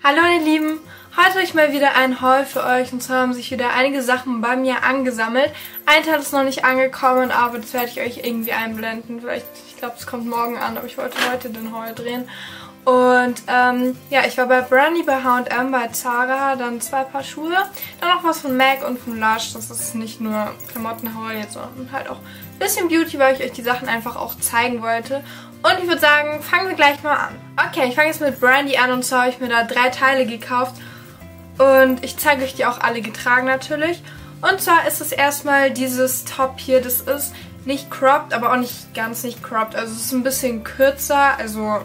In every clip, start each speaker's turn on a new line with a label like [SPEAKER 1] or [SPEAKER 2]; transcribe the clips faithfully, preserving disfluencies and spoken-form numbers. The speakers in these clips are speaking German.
[SPEAKER 1] Hallo ihr Lieben, heute habe ich mal wieder einen Haul für euch und zwar haben sich wieder einige Sachen bei mir angesammelt. Ein Teil ist noch nicht angekommen, aber das werde ich euch irgendwie einblenden. Vielleicht, ich glaube es kommt morgen an, aber ich wollte heute den Haul drehen. Und ähm, ja, ich war bei Brandy, bei H und M, bei Zara, dann zwei Paar Schuhe, dann noch was von MAC und von Lush. Das ist nicht nur Klamottenhaul jetzt, sondern halt auch ein bisschen Beauty, weil ich euch die Sachen einfach auch zeigen wollte. Und ich würde sagen, fangen wir gleich mal an. Okay, ich fange jetzt mit Brandy an und zwar habe ich mir da drei Teile gekauft. Und ich zeige euch die auch alle getragen natürlich. Und zwar ist es erstmal dieses Top hier, das ist nicht cropped, aber auch nicht ganz nicht cropped. Also es ist ein bisschen kürzer, also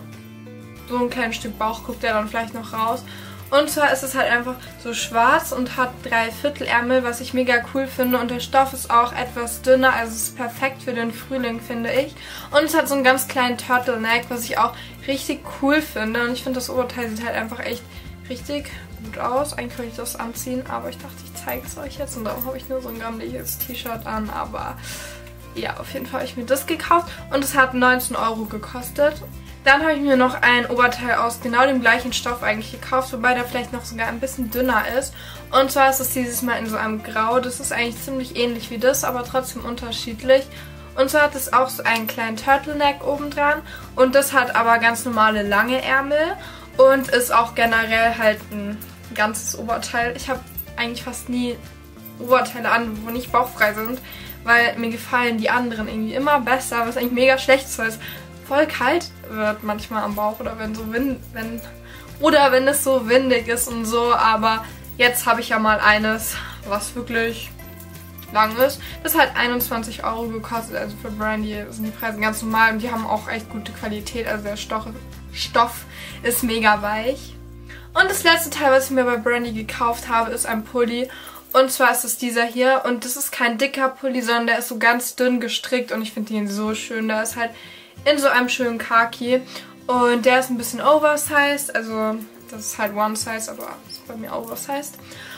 [SPEAKER 1] so ein kleines Stück Bauch guckt ja dann vielleicht noch raus. Und zwar ist es halt einfach so schwarz und hat drei Viertelärmel, was ich mega cool finde. Und der Stoff ist auch etwas dünner, also es ist perfekt für den Frühling, finde ich. Und es hat so einen ganz kleinen Turtleneck, was ich auch richtig cool finde. Und ich finde, das Oberteil sieht halt einfach echt richtig gut aus. Eigentlich könnte ich das anziehen, aber ich dachte, ich zeige es euch jetzt. Und darum habe ich nur so ein gammeliges T-Shirt an, aber ja, auf jeden Fall habe ich mir das gekauft. Und es hat neunzehn Euro gekostet. Dann habe ich mir noch ein Oberteil aus genau dem gleichen Stoff eigentlich gekauft, wobei der vielleicht noch sogar ein bisschen dünner ist. Und zwar ist es dieses Mal in so einem Grau. Das ist eigentlich ziemlich ähnlich wie das, aber trotzdem unterschiedlich. Und zwar hat es auch so einen kleinen Turtleneck oben dran. Und das hat aber ganz normale lange Ärmel und ist auch generell halt ein ganzes Oberteil. Ich habe eigentlich fast nie Oberteile an, wo nicht bauchfrei sind, weil mir gefallen die anderen irgendwie immer besser, was eigentlich mega schlecht ist, weil es voll kalt wird manchmal am Bauch oder wenn so Wind, wenn oder wenn es so windig ist und so, aber jetzt habe ich ja mal eines, was wirklich lang ist. Das hat einundzwanzig Euro gekostet, also für Brandy sind die Preise ganz normal und die haben auch echt gute Qualität, also der Stoff, Stoff ist mega weich. Und das letzte Teil, was ich mir bei Brandy gekauft habe, ist ein Pulli. Und zwar ist es dieser hier und das ist kein dicker Pulli, sondern der ist so ganz dünn gestrickt und ich finde den so schön. Der ist halt in so einem schönen Khaki und der ist ein bisschen oversized, also das ist halt one size, aber ist bei mir oversized.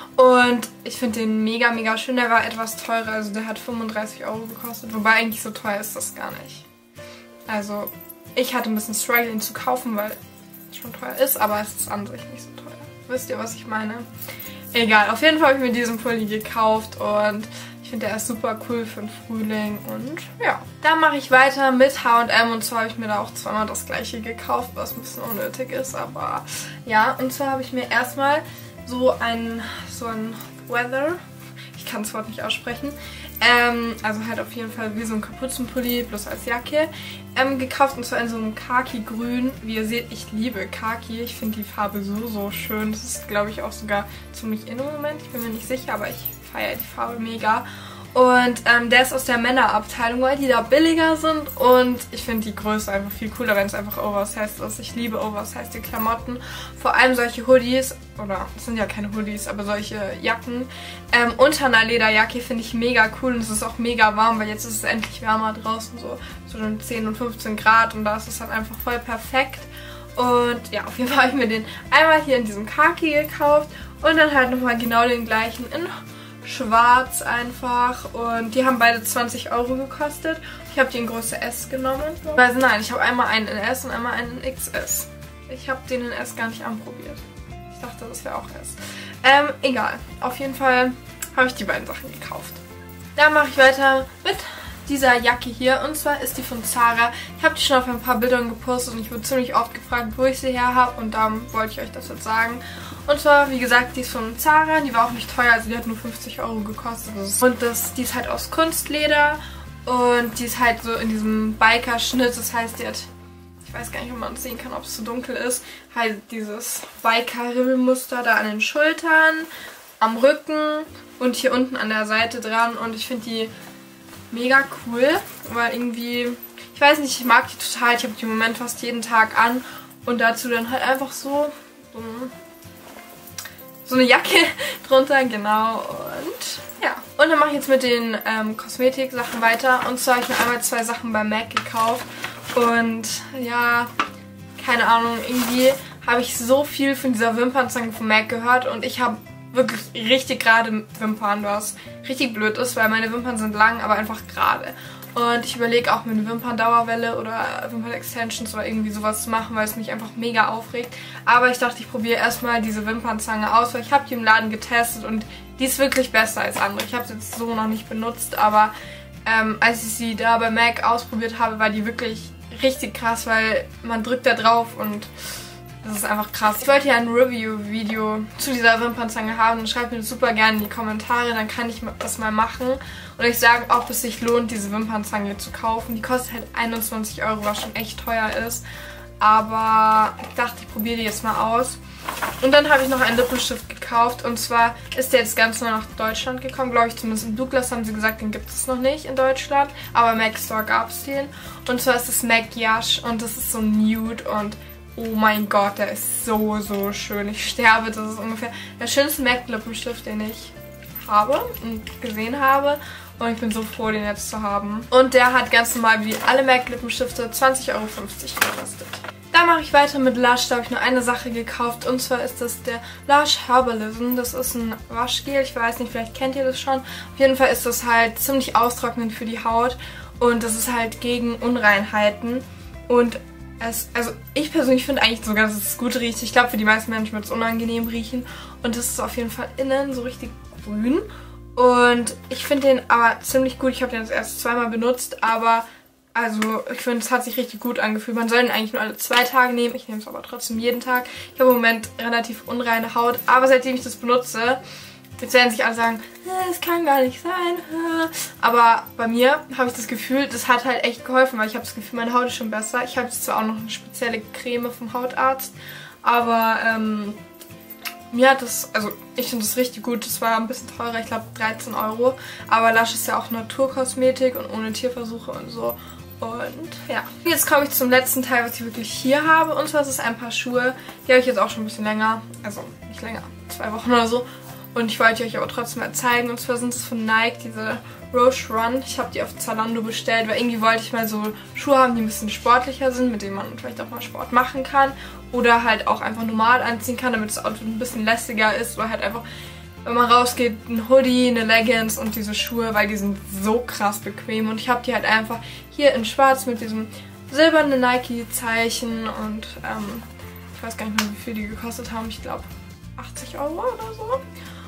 [SPEAKER 1] Und ich finde den mega, mega schön. Der war etwas teurer, also der hat fünfunddreißig Euro gekostet, wobei eigentlich so teuer ist das gar nicht. Also ich hatte ein bisschen Struggle, ihn zu kaufen, weil es schon teuer ist, aber es ist an sich nicht so teuer. Wisst ihr, was ich meine? Egal, auf jeden Fall habe ich mir diesen Pulli gekauft und ich finde, der ist super cool für den Frühling und ja. Dann mache ich weiter mit H und M und zwar habe ich mir da auch zweimal das gleiche gekauft, was ein bisschen unnötig ist, aber ja. Und zwar habe ich mir erstmal so ein, so ein Weather, ich kann das Wort nicht aussprechen, ähm, also halt auf jeden Fall wie so ein Kapuzenpulli, bloß als Jacke, ähm, gekauft und zwar in so einem Khaki-Grün. Wie ihr seht, ich liebe Khaki, ich finde die Farbe so, so schön. Das ist, glaube ich, auch sogar ziemlich in im Moment, ich bin mir nicht sicher, aber ich feiere die Farbe mega. Und ähm, der ist aus der Männerabteilung, weil die da billiger sind und ich finde die Größe einfach viel cooler, wenn es einfach oversized ist. Ich liebe oversized Klamotten, vor allem solche Hoodies, oder das sind ja keine Hoodies, aber solche Jacken. Ähm, unter einer Lederjacke finde ich mega cool und es ist auch mega warm, weil jetzt ist es endlich wärmer draußen, so zwischen zehn und fünfzehn Grad und da ist es halt einfach voll perfekt. Und ja, auf jeden Fall habe ich mir den einmal hier in diesem Khaki gekauft und dann halt nochmal genau den gleichen in schwarz einfach und die haben beide zwanzig Euro gekostet. Ich habe die in Größe S genommen. Also nein, ich habe einmal einen in S und einmal einen in X S. Ich habe den in S gar nicht anprobiert. Ich dachte, das wäre auch S. Ähm, egal. Auf jeden Fall habe ich die beiden Sachen gekauft. Dann mache ich weiter mit dieser Jacke hier und zwar ist die von Zara. Ich habe die schon auf ein paar Bildern gepostet und ich wurde ziemlich oft gefragt, wo ich sie her habe und darum wollte ich euch das jetzt sagen. Und zwar, wie gesagt, die ist von Zara, die war auch nicht teuer, also die hat nur fünfzig Euro gekostet. Und das, die ist halt aus Kunstleder und die ist halt so in diesem Biker-Schnitt, das heißt, die hat, ich weiß gar nicht, ob man es sehen kann, ob es zu dunkel ist, halt dieses Biker-Ribbelmuster da an den Schultern, am Rücken und hier unten an der Seite dran und ich finde die mega cool, weil irgendwie, ich weiß nicht, ich mag die total, ich habe die im Moment fast jeden Tag an und dazu dann halt einfach so, so, so eine Jacke drunter, genau und ja. Und dann mache ich jetzt mit den ähm, Kosmetik-Sachen weiter und zwar habe ich mir einmal zwei Sachen bei MAC gekauft und ja, keine Ahnung, irgendwie habe ich so viel von dieser Wimpernzange von MAC gehört und ich habe wirklich richtig gerade Wimpern, was richtig blöd ist, weil meine Wimpern sind lang, aber einfach gerade. Und ich überlege auch, mir eine Wimperndauerwelle oder Wimpern-Extensions oder irgendwie sowas zu machen, weil es mich einfach mega aufregt. Aber ich dachte, ich probiere erstmal diese Wimpernzange aus, weil ich habe die im Laden getestet und die ist wirklich besser als andere. Ich habe sie jetzt so noch nicht benutzt, aber ähm, als ich sie da bei MAC ausprobiert habe, war die wirklich richtig krass, weil man drückt da drauf und das ist einfach krass. Ich wollte ja ein Review-Video zu dieser Wimpernzange haben. Dann schreibt mir das super gerne in die Kommentare, dann kann ich das mal machen und euch sagen, ob es sich lohnt, diese Wimpernzange zu kaufen. Die kostet halt einundzwanzig Euro, was schon echt teuer ist. Aber ich dachte, ich probiere die jetzt mal aus. Und dann habe ich noch einen Lippenstift gekauft und zwar ist der jetzt ganz neu nach Deutschland gekommen, glaube ich, zumindest im Douglas haben sie gesagt, den gibt es noch nicht in Deutschland, aber im MAC Store gab es den. Und zwar ist das Maquillage und das ist so nude und oh mein Gott, der ist so, so schön. Ich sterbe, das ist ungefähr der schönste MAC Lippenstift, den ich habe und gesehen habe. Und ich bin so froh, den jetzt zu haben. Und der hat ganz normal wie alle MAC Lippenstifte zwanzig Euro fünfzig gekostet. Dann mache ich weiter mit Lush. Da habe ich nur eine Sache gekauft. Und zwar ist das der Lush Herbalism. Das ist ein Waschgel. Ich weiß nicht, vielleicht kennt ihr das schon. Auf jeden Fall ist das halt ziemlich austrocknend für die Haut. Und das ist halt gegen Unreinheiten. Und es, also ich persönlich finde eigentlich sogar, dass es gut riecht. Ich glaube, für die meisten Menschen wird es unangenehm riechen. Und das ist auf jeden Fall innen so richtig grün. Und ich finde den aber ziemlich gut. Ich habe den jetzt erst zweimal benutzt, aber also ich finde, es hat sich richtig gut angefühlt. Man soll ihn eigentlich nur alle zwei Tage nehmen. Ich nehme es aber trotzdem jeden Tag. Ich habe im Moment relativ unreine Haut, aber seitdem ich das benutze, jetzt werden sich alle sagen, das kann gar nicht sein. Aber bei mir habe ich das Gefühl, das hat halt echt geholfen, weil ich habe das Gefühl, meine Haut ist schon besser. Ich habe jetzt zwar auch noch eine spezielle Creme vom Hautarzt, aber ähm, mir hat das, also ich finde das richtig gut. Das war ein bisschen teurer, ich glaube dreizehn Euro. Aber Lush ist ja auch Naturkosmetik und ohne Tierversuche und so. Und ja, jetzt komme ich zum letzten Teil, was ich wirklich hier habe. Und zwar ist es ein paar Schuhe. Die habe ich jetzt auch schon ein bisschen länger. Also nicht länger, zwei Wochen oder so. Und ich wollte euch aber trotzdem mal zeigen. Und zwar sind es von Nike, diese Roche Run. Ich habe die auf Zalando bestellt, weil irgendwie wollte ich mal so Schuhe haben, die ein bisschen sportlicher sind, mit denen man vielleicht auch mal Sport machen kann. Oder halt auch einfach normal anziehen kann, damit das Outfit ein bisschen lässiger ist. Oder halt einfach, wenn man rausgeht, ein Hoodie, eine Leggings und diese Schuhe, weil die sind so krass bequem. Und ich habe die halt einfach hier in schwarz mit diesem silbernen Nike-Zeichen. Und ähm, ich weiß gar nicht mehr, wie viel die gekostet haben. Ich glaube achtzig Euro oder so.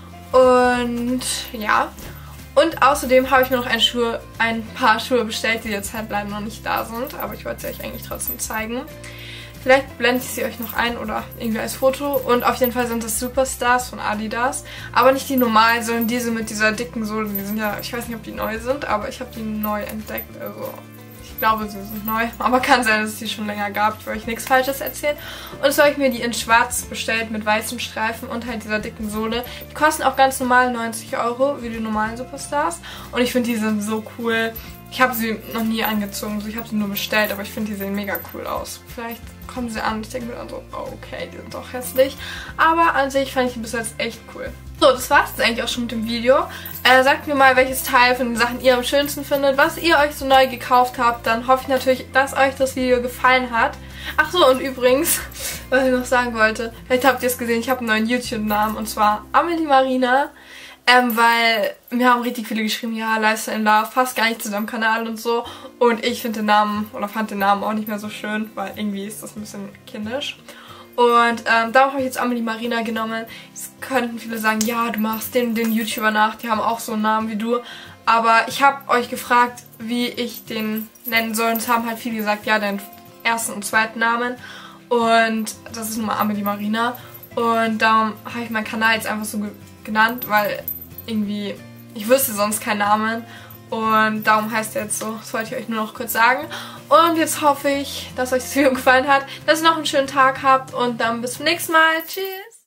[SPEAKER 1] Und ja, und außerdem habe ich mir noch ein, Schuhe, ein paar Schuhe bestellt, die jetzt halt leider noch nicht da sind. Aber ich wollte sie euch eigentlich trotzdem zeigen. Vielleicht blende ich sie euch noch ein oder irgendwie als Foto. Und auf jeden Fall sind das Superstars von Adidas. Aber nicht die normalen, sondern diese mit dieser dicken Sohle. Die sind ja, ich weiß nicht, ob die neu sind, aber ich habe die neu entdeckt. Also ich glaube, sie sind neu. Aber kann sein, dass es die schon länger gab. Ich will euch nichts Falsches erzählen. Und so habe ich mir die in schwarz bestellt mit weißen Streifen und halt dieser dicken Sohle. Die kosten auch ganz normal neunzig Euro, wie die normalen Superstars. Und ich finde, die sind so cool. Ich habe sie noch nie angezogen, also ich habe sie nur bestellt, aber ich finde, die sehen mega cool aus. Vielleicht kommen sie an und ich denke mir dann so, oh, okay, die sind doch hässlich. Aber an sich fand ich die bis jetzt echt cool. So, das war's jetzt eigentlich auch schon mit dem Video. Äh, sagt mir mal, welches Teil von den Sachen ihr am schönsten findet, was ihr euch so neu gekauft habt. Dann hoffe ich natürlich, dass euch das Video gefallen hat. Ach so, und übrigens, was ich noch sagen wollte, vielleicht habt ihr es gesehen, ich habe einen neuen YouTube-Namen und zwar Amelie Marina. Ähm, weil mir haben richtig viele geschrieben, ja, Lifestyle in Love passt gar nicht zu deinem Kanal und so. Und ich finde den Namen, oder fand den Namen auch nicht mehr so schön, weil irgendwie ist das ein bisschen kindisch. Und ähm, darum habe ich jetzt Amelie Marina genommen. Jetzt könnten viele sagen, ja, du machst den, den YouTuber nach, die haben auch so einen Namen wie du. Aber ich habe euch gefragt, wie ich den nennen soll. Und es haben halt viele gesagt, ja, deinen ersten und zweiten Namen. Und das ist nun mal Amelie Marina. Und darum habe ich meinen Kanal jetzt einfach so ge genannt, weil irgendwie, ich wüsste sonst keinen Namen und darum heißt er jetzt so. Das wollte ich euch nur noch kurz sagen. Und jetzt hoffe ich, dass euch das Video gefallen hat, dass ihr noch einen schönen Tag habt und dann bis zum nächsten Mal. Tschüss!